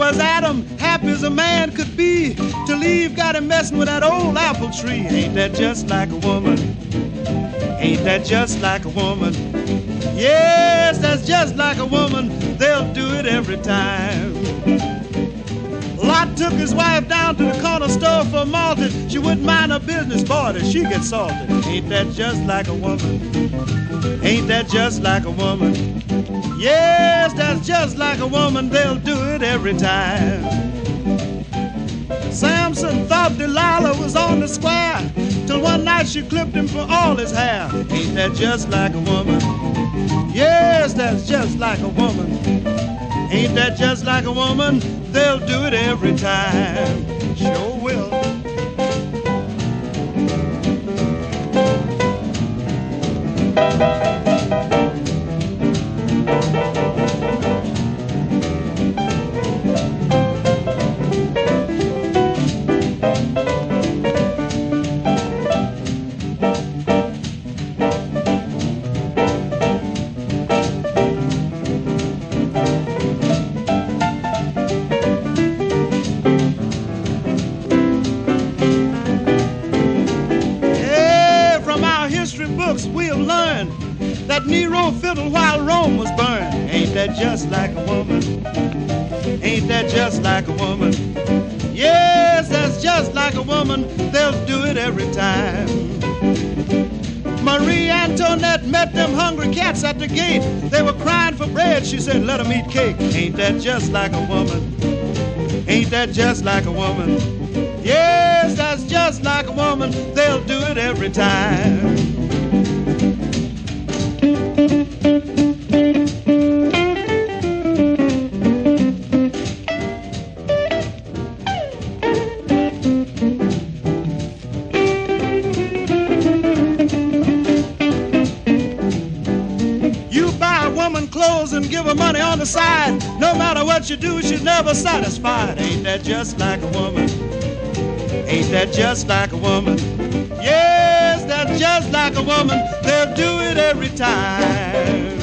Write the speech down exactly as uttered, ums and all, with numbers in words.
Was Adam happy as a man could be till Eve got him messing with that old apple tree? Ain't that just like a woman? Ain't that just like a woman? Yes, that's just like a woman. They'll do it every time. Lot took his wife down to the corner store for malted. She wouldn't mind her business, boy, that she gets salted. Ain't that just like a woman? Ain't that just like a woman? Yes, that's just like a woman. They'll do it every time. Samson thought Delilah was on the square till one night she clipped him for all his hair. Ain't that just like a woman? Yes, that's just like a woman. Ain't that just like a woman? They'll do it every time. Sure will. We'll learn that Nero fiddled while Rome was burned. Ain't that just like a woman? Ain't that just like a woman? Yes, that's just like a woman. They'll do it every time. Marie Antoinette met them hungry cats at the gate. They were crying for bread. She said, let them eat cake. Ain't that just like a woman? Ain't that just like a woman? Yes, that's just like a woman. They'll do it every time. Clothes and give her money on the side. No matter what you do, she's never satisfied. Ain't that just like a woman? Ain't that just like a woman? Yes, that's just like a woman. They'll do it every time.